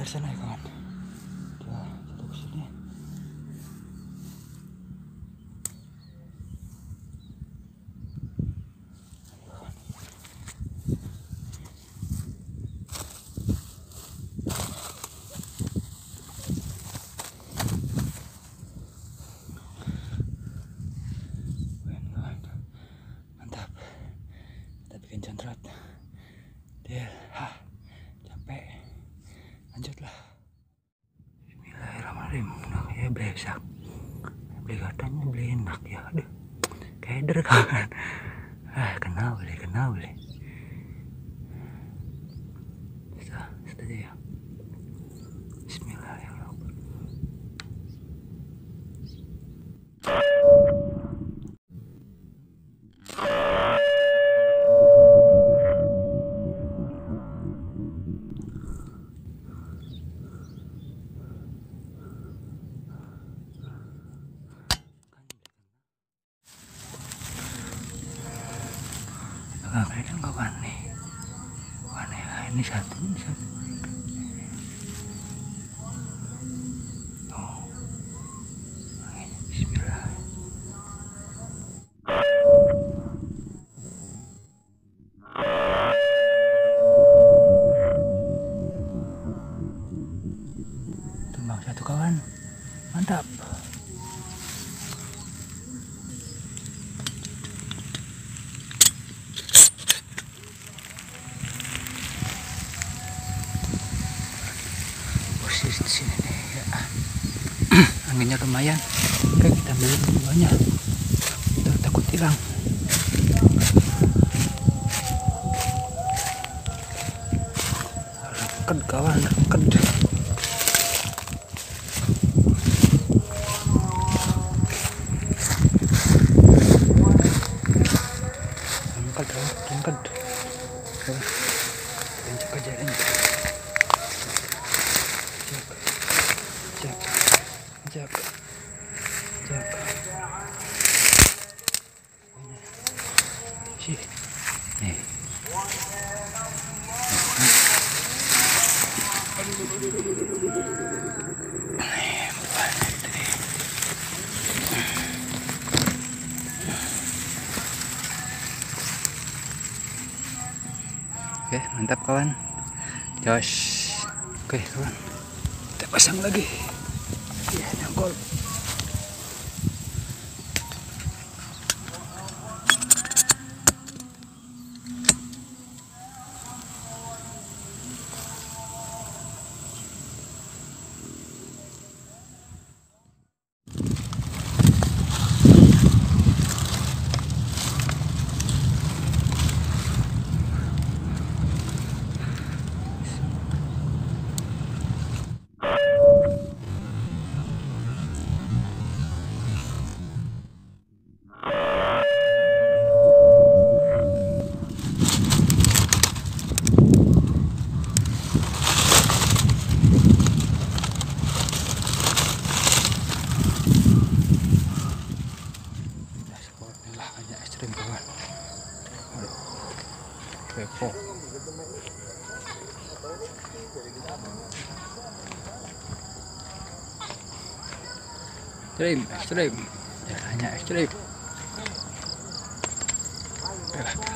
sana ya kawan. Dia jatuh ke sini. Mantap. Kita bikin controt. Deal. Capek. Lanjutlah. Bismillahirrahmanirrahim. Nah, ya beresak. Beli katanya beli enak ya. Aduh. Keder kawan. Kena boleh. Sudah ya. Bismillahirrahmanirrahim. Kelihatan kawan nih. Kawan ya, ini satu. Oh. Bismillah. Tumbang satu kawan. Mantap. Posisi di sini nih ya. Anginnya lumayan. Oke, kita ambil keduanya. Tuh, takut hilang. Reked kawan, reked. Angkat. Injak aja, injak. Nih. Oke, mantap kawan. Josh. Oke kawan, kita pasang lagi. Ya, nyangkol. Ekstrim kawan. Aduh, kepo. Ekstrim. Ya, hanya ekstrim. Oke lah.